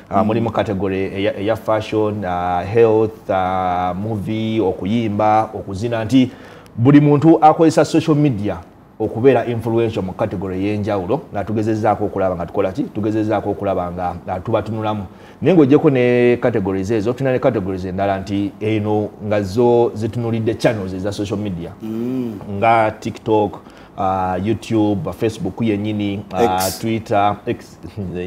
mulimu category ya fashion, health, movie, okuyimba, okuzina nti buli muntu akozesa social media okubeera influential mu category y'enjawulo na tugezezaako okulaba nga tukola ki tugezezaako okulaba nga tubatunulamu naye ng'ogyeko ne categories ezo tulina ne categories endala nti eno nga zo zitunulidde channels eza social media nga TikTok, YouTube, Facebook yennyini, Twitter, X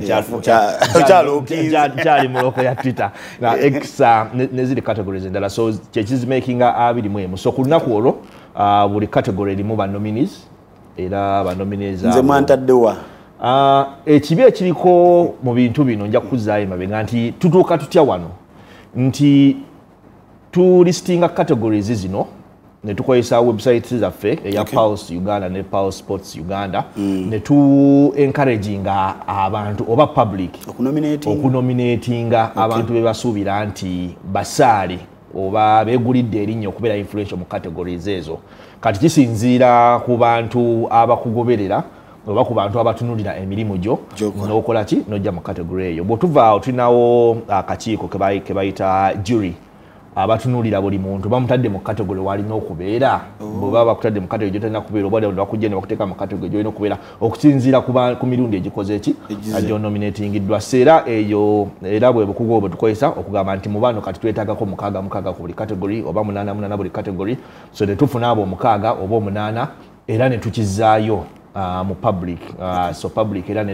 chali muloko ya Twitter na X nezili categories endala so kyekizmakinga abiri mwemu so ku lunaku olwo buli category erimu ba nominees era ba nominees nze mwantaddewa ekibi ekiriko mu bintu bino nja kukuzaayo mabenga nti tutuuka tutya wano nti tu listinga categories zino ne tukozesa website zaffe eya Pulse Uganda ne Pulse Sports Uganda ne tu encouraginga abantu oba public okunominatinga abantu be basuubira nti basaali oba begulidde erinnya okubeera influential mu categories ezo kati kisinziira ku bantu abakugoberera oba ku bantu abatunulira emirimu gyo n'okola ki n'ojja mu category eyo bw'otuva tulinawo akakiiko ke bayita jury abatunulira buli muntu bamutadde mu category walina okubeera bw'oba bakutadde mu category gy'otalina kubeera oba bakujja ne bakuteeka mu category gy'olina okubeera okusinziira ku mirundi egikoze eki agyonominatingiddwa seera eyo era bwe bukugu obwo tukozesa okugamba nti mu bano kati twetaagako mukaaga ku buli category oba 8 buli category so ne tufuna abo 6 oba 8 era ne tukizaayo mu public so public era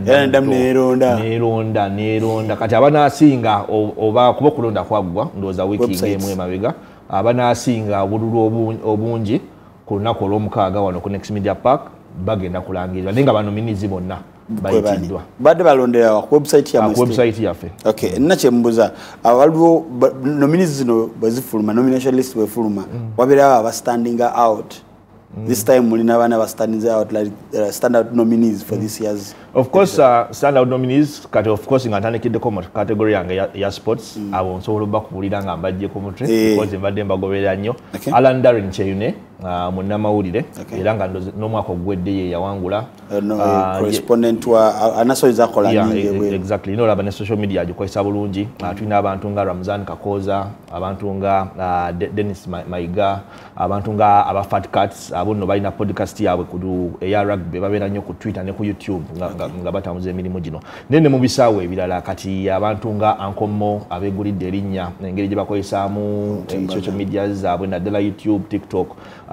neronda kati abanasinga oba kuba kulonda kwagwa ndoza wiki emu emabega abanasinga obululu obungi ku lunaku olw'omukaaga wano ku Next Media Park bagenda kulangirirwa naye nga banominizi bonna bayitiddwa badde balondera ku website yaffe okay nakyembuza waliwo nominees zino bwezifuluma nomination list bwefuluma wabeerawo abastanding out. This time mulina bana ba standing out like standout nominees for this year's. Of course, standout nominees kati of course ngatandikidde ko category yange ya sports abo nsobola bakubulira nga mbajje ku mutwe because mbadde mbagoberera nnyo Alan Darren Cheyune munnamawulire era nga n'omwaka ogwedde ye yawangula correspondent wa anasoiza kola nyingi exactly no laba ne social media agikozesa bulungi tulina abantu nga Ramzan Kakoza abantu nga Dennis Maiga abantu nga aba Fat Cats abo no balina podcast yaabwe kudu eya rugby babeera nnyo ku Twitter ne ku YouTube nga batambuza emirimu gino nene mu bisaawo ebirala kati abantu nga Ankomo abegulidde erinnya engeri gye bakozesaamu social media zaabwe naddala YouTube TikTok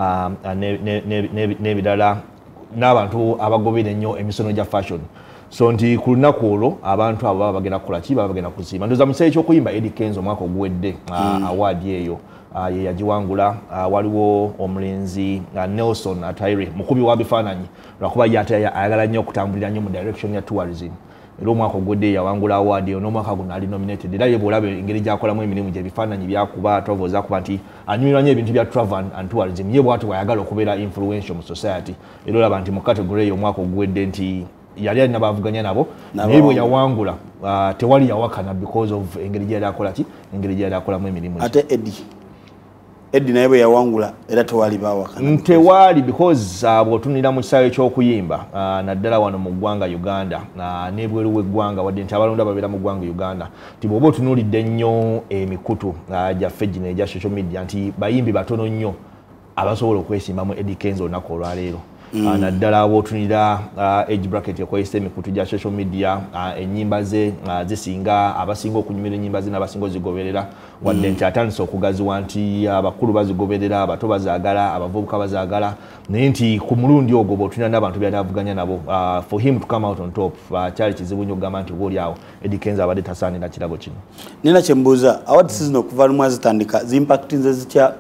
n'ebirala n'abantu abagobera ennyo emisono gya fashion so nti ku lunaku olwo abantu abo baba bagenda kukola ki baba bagenda kusiima ndoza mu kiseera eky'okuyimba Eddie Kenzo omwaka oguwedde award eyo ye yagiwangula waliwo omulenzi Nelson Ataire mukubi wa bifaananyi lwakuba ayagala nnyo okutambulira nnyo mu direction ya tourism era omwaka ogwedde yawangula award eyo n'omwaka guno ali nominated era ye bw'olaba engeri gy'akolamu emirimu gye bifaananyi byakuba travel zakuba nti anyumirwa nnyo ebintu bya travel and tourism ye bw'ati bw'ayagala okubeera influential mu society era olaba nti mu category eyo omwaka ogwedde nti yali alina bavuganya nabo naye bwe yawangula tewali yawakana because of engeri gy'ali akola ki engeri gy'ali akolamu emirimu ate Eddie naye bwe yawangula era tewali bawakana tewali because bw'otunira mu kisaawe ky'okuyimba naddala wano mu ggwanga Uganda n'ebweru w'eggwanga wadde nti abalonda babeera mu ggwanga Uganda nti bw'oba otunuulidde nnyo emikutu gyaffe gino egya social media nti bayimbi batono nnyo abasobola okwesimbamu Eddie Kenzo olunaku olwaleero naddala bw'otunira age bracket ekozesa emikutu gya social media ennyimba ze zisinga abasinga okunyumira ennyimba ze n'abasinga ozigoberera wadde nti atandise okugaziwa nti abakulu bazigoberera abato bazaagala abavubuka bazaagala naye nti ku mulundi ogwo bw'otunira n'abantu byali avuganya nabo for him to come out on top kyali kizibu nnyo okugamba nti obaoliawo Eddie Kenzo abadde tasaanira kirabo kino nina kyembuuza awards zino okuva lumu azitandika zimpactinze zitya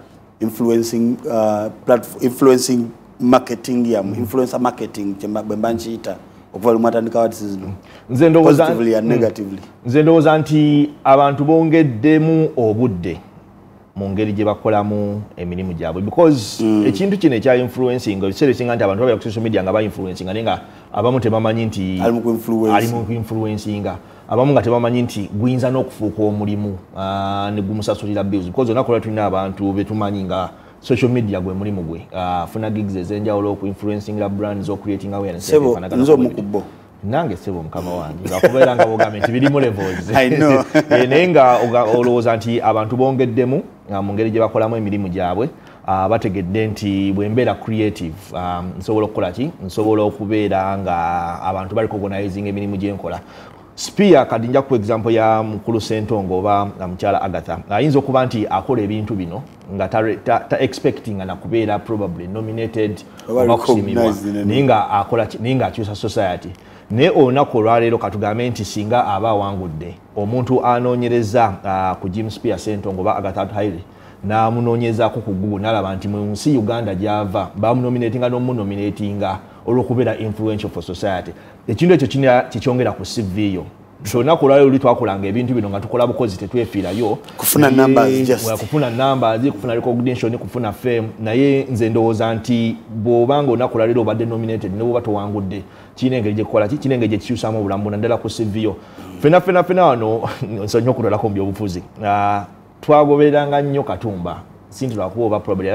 influencing marketing ya influencer marketing bwemba nkiyita okuva lumu atandika awards zino positively and negatively nze ndowooza nti abantu bongeddemu obudde mu ngeri gye bakolamu emirimu gyabwe because ekintu kino ekya influencing ebiseera ebisinga nti abantu babera ku social media nga ba-influencing naye nga abamu tebamanyi nti ali mu ku-influencinga abamu nga tebamanyi nti guyinza n'okufuuka omulimu ne gumusasulira bills because olunaku olwo tulina abantu betumanyi nga social media gwe mulimu gwe funa gigs ezenjawulo ku influencing la brands or creating awareness nzo mukubo nange sebo mukama wange ngakubeera nga bogambye nti birimu levels I know. naye nga olowooza nti abantu bongeddemu mu ngeri gye bakolamu emirimu gyabwe bategedde nti bwe mbeera creative nsobola okukola ki nsobola okubeera nga abantu bali organizing emirimu gye nkola. Spear kadi nja ku example ya mukulu Sentongo oba mukyala Agatha ayinza okuba nti akola ebintu bino nga ta expecting na kubeera probably nominated oba kusimibwa ninga akola ninga akyusa society ne olunaku olwaleero katugambe nti singa aba awangudde omuntu anoonyereza ku Jim Spear Sentongo oba Agatha Haile n'amunoonyezaako ku Google n'alaba nti mu nsi Uganda gy'ava bamunominatinga n'omunominatinga olw'okubeera influential for society. Ekintu ekyo kikyongera ku CV yo. Olunaku olwaleero luli twakolanga ebintu bino nga tukola bukozi tetwefiirayo kufuna numbers kufuna numbers kufuna recognition kufuna fame naye nze ndowooza nti bw'obanga olunaku olwaleero obadde nominated ne bw'oba towangudde kirina engeri gye kukola kirina engeri gye kikyusamu obulamu naddala ku CV yo. Fena wano nsonyiwa okutolako mu byobufuzi twagobereranga nnyo Katumba sinti lwakuba oba probably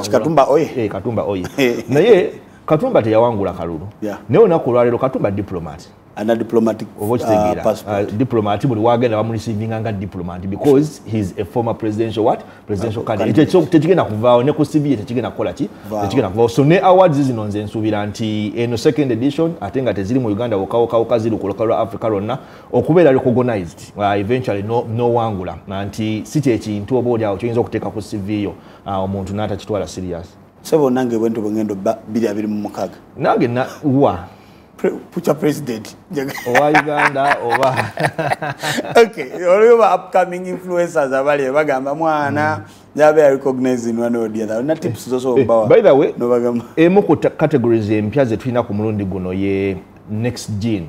Katumba oye naye Katumba teyawangula kalulu naye olunaku olwaleero Katumba diplomat and a diplomatic passport. Diplomat buli wagenda bamulisiving nga diplomat because he's a former presidential candidate. Tekigenda kuvaawo ne ku CV tekigenda kukola ki tekigenda kuvaawo. So ne awards zino nze nsuubira nti eno second edition ate nga teziri mu Uganda wokawoka ziri ku lokalo Africa lonna okubeera recognized eventually no wangula nti si kyekintu oba oliawo kyoyinza okuteeka ku CV yo omuntu n'atakitwala serious. Sebo nange bwento bwengendo 2026 nange wa Pucha president owa Uganda oba okay oliwa upcoming influencers abali bagamba mwana yabe recognized in one or the other na tips zoso bawa by the way no bagamba emu ku categories empya ze tulina ku mulundi guno ye next gen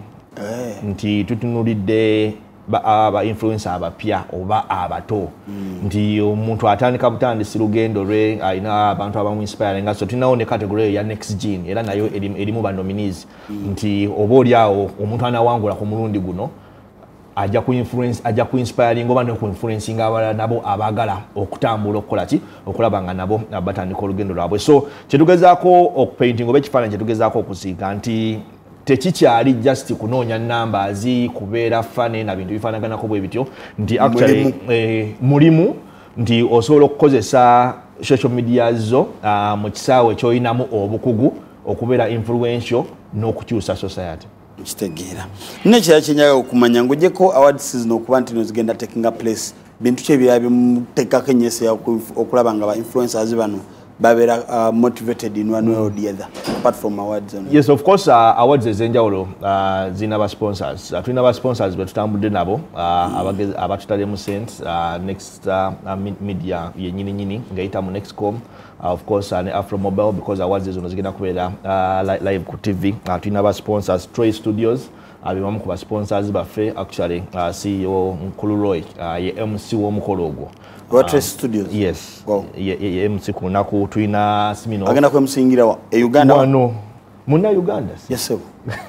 nti tutunulidde aba influencer abapya oba abato nti omuntu atandika butandisi lugendo lwe ayina abantu abamu inspire nga so tunawo ne category ya next gen era nayo erimu ba nominees nti oba oliawo omuntu anawangula ku mulundi guno ajja ku inspire ngoba ne ku influencing abalala nabo abagala okutambula okukola ki okulaba nga nabo batandika olugendo lwabwe. So kyetugezaako okupainting oba ekifaananyi kyetugezaako okusiika nti tekikyali just kunoonya numbers kubeera fane na bintu bifaanaganako bwe bityo nti actually mulimu nti osobola okukozesa social media zo mu kisaawe ekyoyinamu obukugu okubeera influential n'okukyusa society. Kitegeera nekira kyenyaga okumanya ng'ogyeko awards zino okuba nti zigenda taking place bintu ki ebirala bimuteekako ennyesa okulaba nga ba influencers bano babera motivated in one way or the other apart from awards on yes of course awards ezenjawulo zina ba sponsors tulina ba sponsors betutambudde nabo abatutale mu sense next media yenyini ngaita mu Nextcom of course and Afro Mobile because awards ezo zigenda kubeera live ku TV tulina ba sponsors Troy Studios abimamu ku ba sponsors baffe actually CEO Nkulu Roy ye MC w'omukolo ogwo What studios? Yes. Wow. MC kunaku tuina simino. Agenda ku msingira wa Uganda. Wano. Muna Uganda. Yes sir.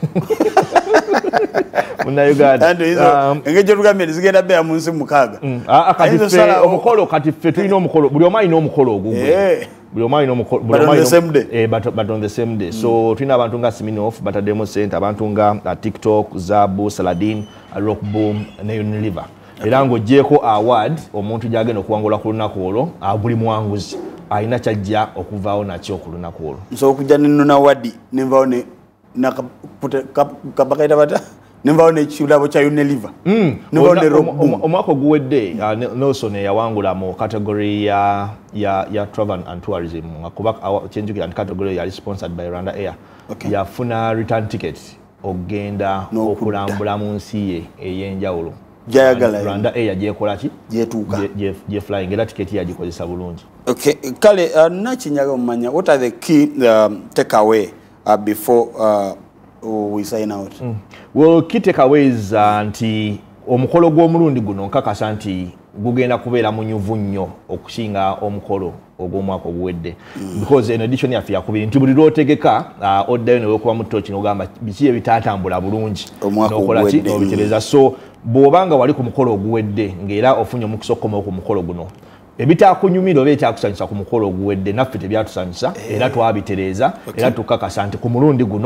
Muna Uganda. And izo engeje tugambe zigenda be amunsi mukaga. Akatife omukolo katife tuina omukolo. Buli omayi n'omukolo ogugwe. Buli omayi n'omukolo. But on the same day. But on the same day. So tuina abantu nga Siminoff, Batademo Center, abantu nga TikTok, Zabu, Saladin, Rock Boom, ne Unilever. Era ng'oggyeko award omuntu gy'agenda okuwangula ku lunaku olwo buli muwanguzi alina kyajja okuvaawo nakyo ku lunaku olwo. So okujja nennona award nenvaawo ne kabakaita bata nenvaawo n'ekirabo kya Unilever. Nenvaawo ne Rock Boom. Omwaka oguwedde Nelson yawangula mu category ya travel and tourism kuba kyenjukira nti category yali sponsored by Rwanda Air. Yafuna return ticket okugenda okulambula mu nsi ye ey'enjawulo. Rwanda Air gyekola ki gye flying era tiketi yagikozesa bulungi. Okay kale nakinyaga omanya what are the key takeaway before we sign out? Well key takeaways nti omukolo gw'omulundi guno nkakasa nti gugenda kubeera munyuvu nnyo okusinga omukolo ogw'omwaka oguwedde because in addition yaffe yakubiri nti buli lwotegeka oddayo neweekuba mu ttooki n'ogamba biki ebitaatambula bulungi n'okola ki n'obitereza. So bw'obanga wali ku mukolo oguwedde ng'era ofunye omukisa okukomawo ku mukolo guno ebitaakunyumira oba ekyakusanyusa ku mukolo oguwedde naffe tebyatusanyusa era twabitereeza era tukakasa nti ku mulundi guno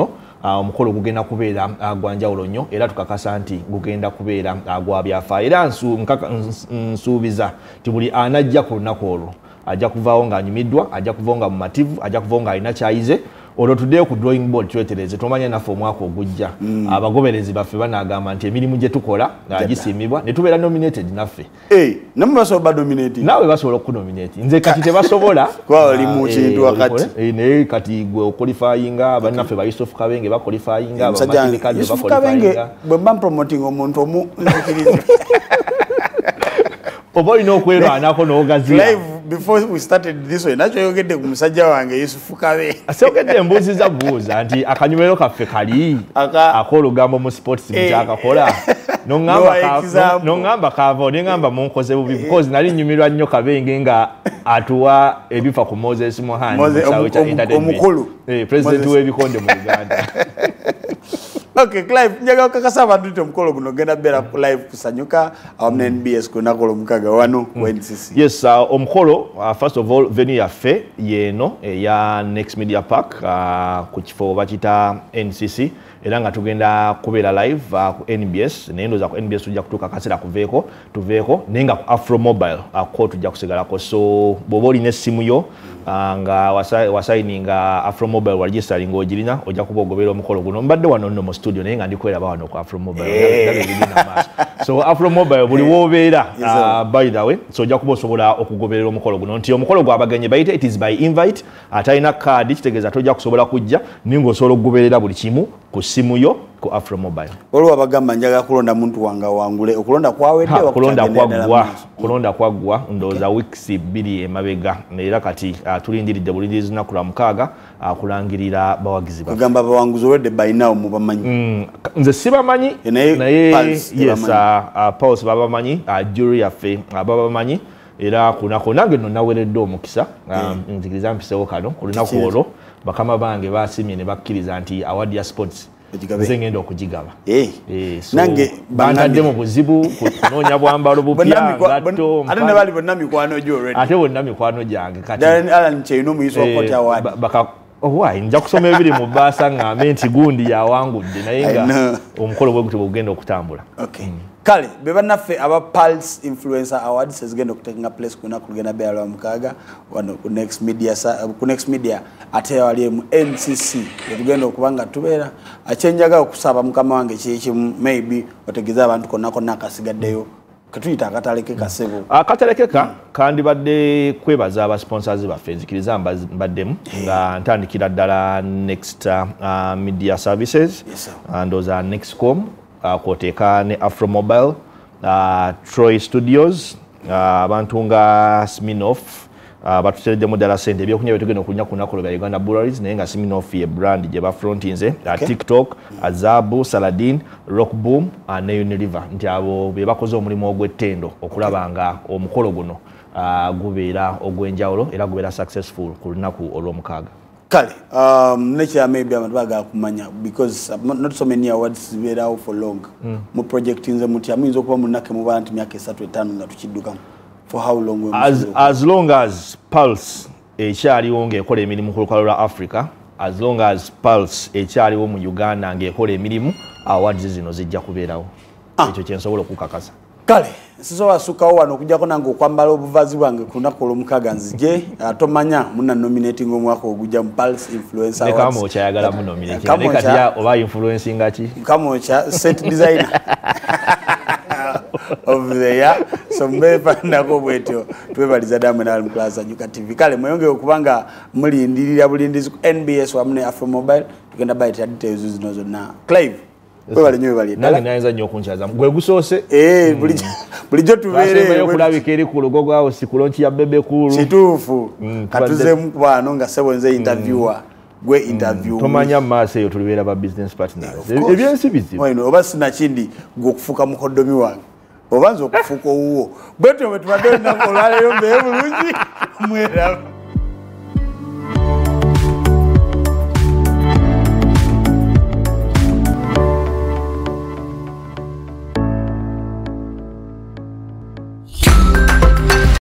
omukolo gugenda kubeera gwanjawulo nnyo era tukakasa nti gugenda kubeera gwa byafaayo era nsuubiza ti buli anajja ku lunaku olwo ajja kuvaawo ng'anyumiddwa, ajja kuvaawo nga mumativu, ajja kuvaawo ng'alina kyayize. Olwo tuddeyo ku drawing board twetereze tomanya naffe omwaka ogujja abagoberezi baffe banagamba nti emirimu gye tukola gisiimibwa ne tubeera nominated naffe. Namwe basobola nominated? Naawe basobola okunominate. Nze kati tebasobola kwa oli mu kintu wakati naye kati gwe okwalifyinga bannaffe ba Yusuf Kabenge bakwalifyinga abamatendekadde bakwalifyinga bwe mba promoting omuntu omu nzikiriza oba olina okwerwanako n'ogazira. Before we started this way, nacho yogedde ku musajja wange Yusufu Kabe. Asogedde embuzi za buuza nti akanyumero kaffe kali akolugambo mu sports mchakakola. Nongamba kava nengamba munkoze bubi because nali nyumirwa nnyo Kabenge nga atuwa ebifa ku Moses Mohani omukulu president w'ebikonde mu Uganda. Okay, Clive, njaga kakasa abantu nti omukolo guno genda beera live ku Sanyuka awamne NBS ku nakolo mukaga wano ku NCC. Yes, omukolo first of all venue yaffe yeno ya Next Media Park ku kifo bakita NCC era nga tugenda kubeera live ku NBS nendoza ku NBS tujja kutuuka kasera tuveeko nenga ku Afro Mobile ko tujja kusigalako so bwoba olina essimu yo nga wasayininga Afro Mobile waregistering ng'ogirina ojja kuba ogoberera omukolo guno mbadde wano nno mu studio naye nga ndikwera wano ku Afro Mobile so Afro Mobile buli wobeera by the way so ojja kuba osobola okugoberera omukolo guno nti omukolo gwabagenye bayite it is by invite atalina kaadi kitegeeza tojja kusobola kujja ninga osobola okugoberera buli kimu ku simu yo ku Afro Mobile. Olwo abagamba njaga kulonda muntu wanga wangule okulonda kwawedde kulonda kwaggwa ndowooza weeks 2 emabega era kati tulindiridde bulindirizi lunaku lwa mukaaga kulangirira bawagizi baffe. Kugamba bawanguzi owedde by now mubamanyi? Nze sibamanyi naye yes Pulse babamanyi jury yaffe babamanyi era kunako nange nno naweredde omukisa nzikiriza mpisewo kano ku lunaku olwo bakama bange basimye ne bakkiriza nti award ya sports nze ngenda okugigaba. Nange bantadde mu buzibu kunoonya bwambalo bupya ngatto ate ne bali bonna mikwano gyo already ate bonna mikwano gyange kati Alan Cheino omuyiso okota award why nja kusoma ebiri mu baasa ngambe nti gundi yawangudde naye nga omukolo bwe gutyo bugenda okutambula. Okay. Kale be bannaffe aba Pulse Influencer Awards ezigenda okutekinga place kuna kugenda beera lwa mukaaga wano ku Next Media ate wali mu NCC tugenda okubanga tubeera akyenjaga okusaba mukama wange kikimu maybe otegeza abantu konna kasigaddeyo katuyita akataleke kasebo akatalekeka kandi badde kwebaza aba sponsors baffe nzikiriza mbaddemu nga ntandikira ddala Next Media Services ndoza Nextcom kwoteeka ne Afro Mobile Troy Studios abantu nga Sminoff batutereddemu ddala sente ebyokunywa byetugenda okunywa ku lunaku lwa Uganda Breweries naye nga Sminoff ye brand gye bafrontinze TikTok Azabu Saladin Rockboom ne Unilever nti abo be bakoze omulimu ogw'ettendo okulaba nga omukolo guno gubeera ogw'enjawulo era gubeera successful ku lunaku olw'omukaaga. Kale nature maybe abantu baga kumanya because not so many awards zibeerawo for long mu project nze muti amuyinza okuba munake mu bantu myaka 3-5 nga tukiddukamu for how long as long as Pulse ekyaliwo ng'ekola emirimu ku lukalu lwa Africa as long as Pulse ekyaliwo mu Uganda ng'ekola emirimu awards zino zijja kubeerawo ekyo kyensobola okukakasa. Kale sisobola sukawo wano okujjako nange okwambala obuvazi bwange ku lunaku olw'omukaaga nzije tomanya muna nominating omwaka ogujja mu Pulse Influencer Awards. Kama okyayagala mu nominating ne kati oba influencing ki kama okya set designer of the year so mbeba nako bwetyo twebaliza damwe na Plaza Sanyuka TV. Kale mweyonge okubanga mulindirira bulindizi ku NBS wamune Afro Mobile tugenda bayita details zino zonna. Clive webale nyo webale nange nayenza nnyo okunchaza gwe gusoose bulijjo tubeere okulabika eri ku lugogo awo si kulonchi ya bebe kulu kituufu katuzemu kubano nga sebo nze interviewer gwe interview tomanya maaso eyo tulibeera ba business partners ebyensi bizibu oba sinakindi gwe okufuuka mukoddomi wange obanza okufuuka owuwo bwetyo bwe tubadde olinaku olwaleero mbeeye bulungi mweramu.